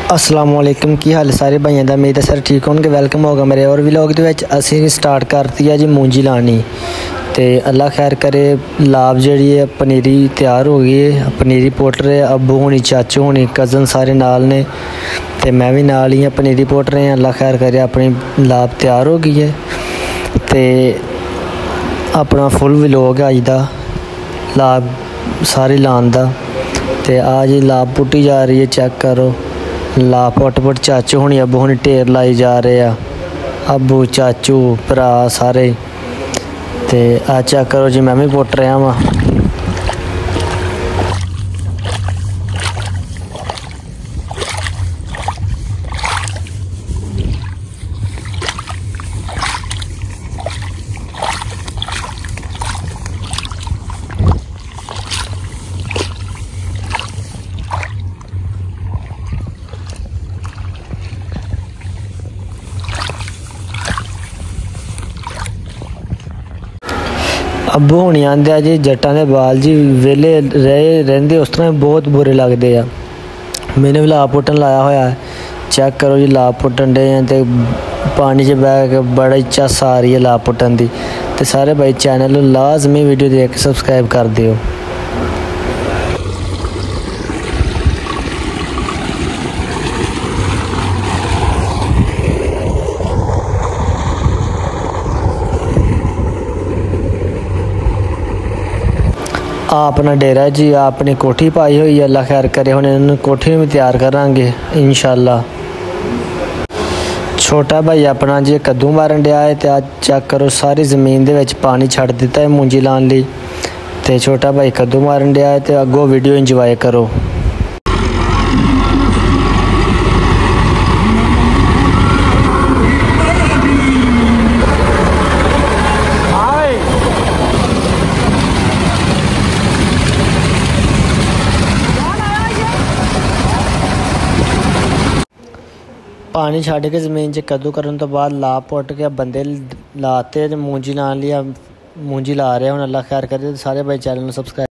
असलामुअलैकुम की हाल सारे भाइयों का उम्मीद है सर ठीक होंगे। वेलकम होगा मेरे और व्लॉग दे विच। असीं स्टार्ट करती है जी मूंजी लानी ते अल्लाह खैर करे। लाभ जी है पनीरी तैयार हो गई है, पनीरी पुट रहे अबू होनी चाचू होनी कज़न सारे नाल ने ते मैं भी नाल ही पनीरी पुट रहे हैं। अल्लाह खैर करे अपनी लाभ तैयार हो गई है ते अपना फुल व्लॉग है अज दा लाभ सारी लान दा ते आज लाभ पुट्टी जा रही है। चेक करो ला पुट पुट चाचू होनी अबू होनी ढेर लाई जा रहे आ, अबू चाचू भरा सारे ते आ चेक करो जी मैं भी पुट रहा वा। अबू होनी आंदे आ जी जट्टां दे बाल जी वेले रहिंदे उस तरह बहुत बुरे लगते आ। मैंने भी लाभ पुट्टन लाया होया है। चेक करो जी लाभ पुट्टन डे ते पानी च बह के बड़ी चस आ रही है लाभ पुट्टन दी। ते सारे भाई चैनल लाजमी वीडियो देख के सबसक्राइब कर दियो। अपना डेरा जी अपनी कोठी पाई हुई है। अल्लाह खैर करे हुण इन्हूं कोठी भी तैयार करांगे इंशाअल्लाह। छोटा भाई अपना जी कद्दू मारन दिया है ते आज चेक करो सारी ज़मीन दे विच पानी छड्ड दिता है मूंजी लाने लई ते छोटा भाई कद्दू मारन दिया है ते अगों वीडियो इंजॉय करो। पानी छड्ड के जमीन च कद्दू करन तो बाद ला पुट के बंदे लाते मूंजी लाने लिए मूंजी ला रहे हैं। अल्लाह खैर करे सारे भाई चैनल सबसक्राइब